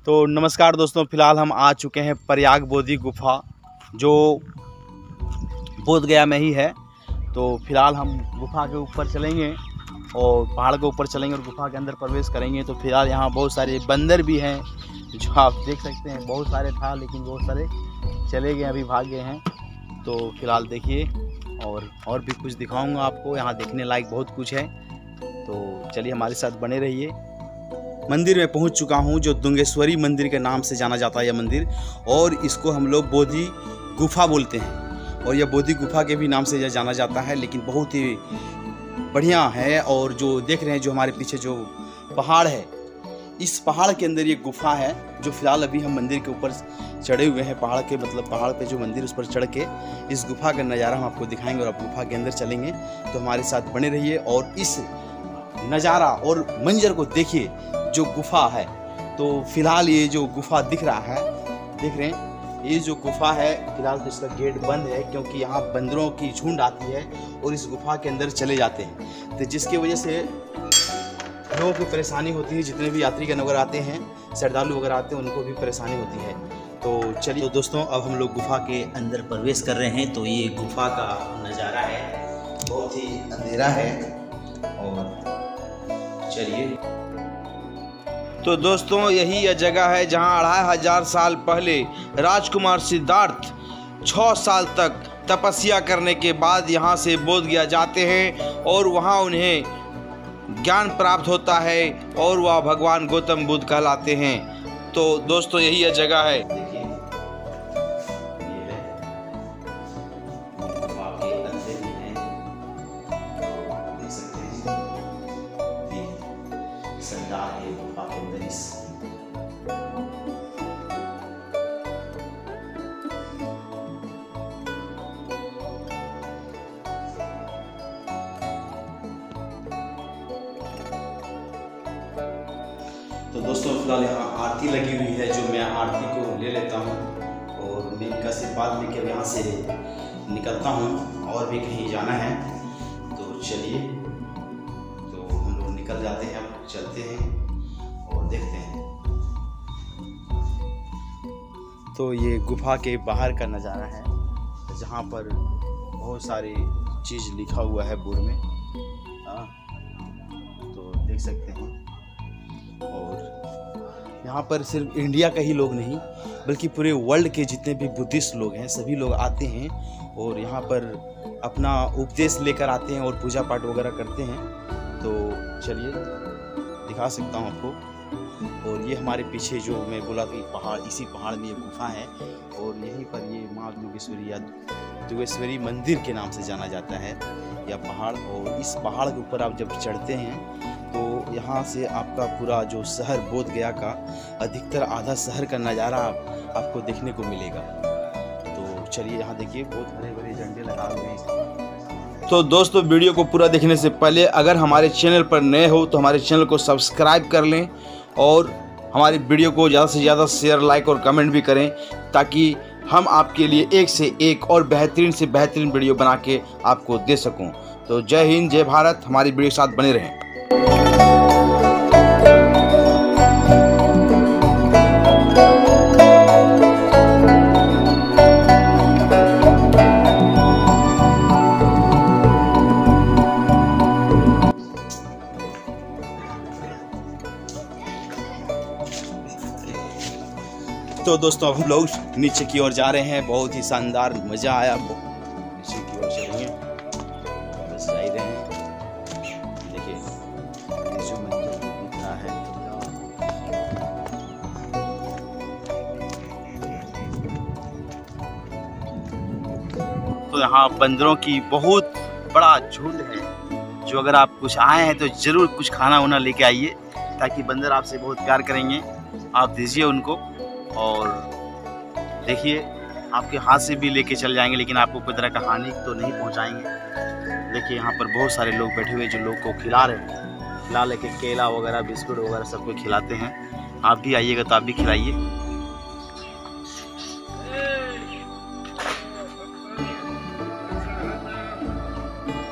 तो नमस्कार दोस्तों, फ़िलहाल हम आ चुके हैं प्रयाग बोधि गुफा जो बोध गया में ही है। तो फिलहाल हम गुफा के ऊपर चलेंगे और पहाड़ के ऊपर चलेंगे और गुफा के अंदर प्रवेश करेंगे। तो फिलहाल यहाँ बहुत सारे बंदर भी हैं जो आप देख सकते हैं। बहुत सारे था लेकिन बहुत सारे चले गए, अभी भाग गए हैं। तो फिलहाल देखिए और भी कुछ दिखाऊंगा आपको। यहाँ देखने लायक बहुत कुछ है, तो चलिए हमारे साथ बने रहिए। मंदिर में पहुंच चुका हूं जो दुंगेश्वरी मंदिर के नाम से जाना जाता है यह मंदिर, और इसको हम लोग बोधि गुफा बोलते हैं और यह बोधि गुफा के भी नाम से यह जाना जाता है। लेकिन बहुत ही बढ़िया है। और जो देख रहे हैं जो हमारे पीछे जो पहाड़ है, इस पहाड़ के अंदर ये गुफा है जो फिलहाल अभी हम मंदिर के ऊपर चढ़े हुए हैं। पहाड़ के मतलब पहाड़ पे जो मंदिर उस पर चढ़ के इस गुफा का नज़ारा हम आपको दिखाएंगे और आप गुफा के अंदर चलेंगे। तो हमारे साथ बने रहिए और इस नज़ारा और मंजर को देखिए जो गुफा है। तो फिलहाल ये जो गुफा दिख रहा है, देख रहे हैं, ये जो गुफा है फिलहाल तो इसका गेट बंद है क्योंकि यहाँ बंदरों की झुंड आती है और इस गुफा के अंदर चले जाते हैं। तो जिसकी वजह से लोगों को परेशानी होती है। जितने भी यात्री नगर आते हैं, श्रद्धालु वगैरह आते हैं, उनको भी परेशानी होती है। तो चलिए तो दोस्तों, अब हम लोग गुफा के अंदर प्रवेश कर रहे हैं। तो ये गुफा का नज़ारा है, बहुत ही अंधेरा है। और चलिए तो दोस्तों, यही यह जगह है जहां 2500 साल पहले राजकुमार सिद्धार्थ 6 साल तक तपस्या करने के बाद यहां से बोध गया जाते हैं और वहां उन्हें ज्ञान प्राप्त होता है और वह भगवान गौतम बुद्ध कहलाते हैं। तो दोस्तों, यही यह जगह है। तो दोस्तों, फिलहाल यहाँ आरती लगी हुई है जो मैं आरती को ले लेता हूँ और मैं इनका आशीर्वाद लेकर यहाँ से निकलता हूँ। और भी कहीं जाना है तो चलिए, तो हम लोग निकल जाते हैं। अब चलते हैं और देखते हैं। तो ये गुफा के बाहर का नज़ारा है जहाँ पर बहुत सारी चीज़ लिखा हुआ है बोर्ड में, तो देख सकते हैं। और यहाँ पर सिर्फ इंडिया का ही लोग नहीं बल्कि पूरे वर्ल्ड के जितने भी बुद्धिस्ट लोग हैं सभी लोग आते हैं और यहाँ पर अपना उपदेश लेकर आते हैं और पूजा पाठ वगैरह करते हैं। तो चलिए दिखा सकता हूँ आपको। और ये हमारे पीछे जो मैं बोला कि पहाड़, इसी पहाड़ में ये गुफा है और यहीं पर ये माँ दुंगेश्वरी या दुंगेश्वरी मंदिर के नाम से जाना जाता है यह पहाड़। और इस पहाड़ के ऊपर आप जब चढ़ते हैं तो यहाँ से आपका पूरा जो शहर बोध गया का अधिकतर आधा शहर का नज़ारा आपको देखने को मिलेगा। तो चलिए यहाँ देखिए, बहुत हरे भरे झंडे लगा हुए हैं। तो दोस्तों, वीडियो को पूरा देखने से पहले अगर हमारे चैनल पर नए हो तो हमारे चैनल को सब्सक्राइब कर लें और हमारी वीडियो को ज़्यादा से ज़्यादा शेयर, लाइक और कमेंट भी करें ताकि हम आपके लिए एक से एक और बेहतरीन से बेहतरीन वीडियो बना के आपको दे सकूं। तो जय हिंद, जय भारत। हमारी वीडियो के साथ बने रहें। तो दोस्तों, अब हम लोग नीचे की ओर जा रहे हैं। बहुत ही शानदार मज़ा आया। नीचे की ओर चलेंगे, बस जा ही रहे हैं। देखिए जो मंदिर दिख रहा है, तो यहाँ बंदरों की बहुत बड़ा झुंड है जो अगर आप कुछ आए हैं तो ज़रूर कुछ खाना वाना लेके आइए ताकि बंदर आपसे बहुत प्यार करेंगे। आप दीजिए उनको और देखिए आपके हाथ से भी लेके चल जाएंगे लेकिन आपको कोई तरह का हानि तो नहीं पहुंचाएंगे। देखिए यहाँ पर बहुत सारे लोग बैठे हुए जो लोग को खिला रहे हैं, खिला लेके केला वगैरह, बिस्कुट वगैरह सबको खिलाते हैं। आप भी आइएगा तो आप भी खिलाइए।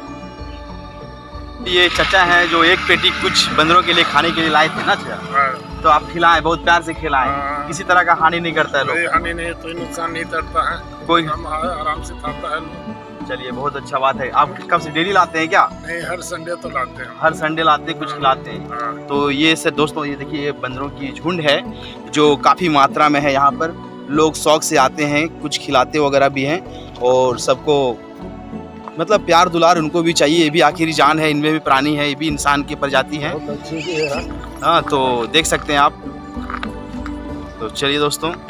ये चाचा हैं जो एक पेटी कुछ बंदरों के लिए खाने के लिए लाए थे ना चाचा। तो आप खिलाएं, बहुत प्यार से खिलाएं। हाँ। किसी तरह का हानि नहीं करता है लोग, कोई हानि नहीं, कोई नुकसान नहीं करता है, कोई। हम आराम से खाता है लोग। चलिए बहुत अच्छा बात है। आप कब से डेली लाते हैं क्या? नहीं, हर संडे तो लाते हैं। हर संडे लाते हैं, कुछ खिलाते हैं। हाँ। तो ये से दोस्तों, ये देखिए ये बंदरों की झुंड है जो काफ़ी मात्रा में है यहाँ पर। लोग शौक से आते हैं, कुछ खिलाते वगैरह भी हैं और सबको मतलब प्यार दुलार उनको भी चाहिए। ये भी आखिरी जान है, इनमें भी प्राणी है, ये भी इंसान की प्रजाति है। बहुत अच्छी है। हाँ, तो देख सकते हैं आप। तो चलिए दोस्तों,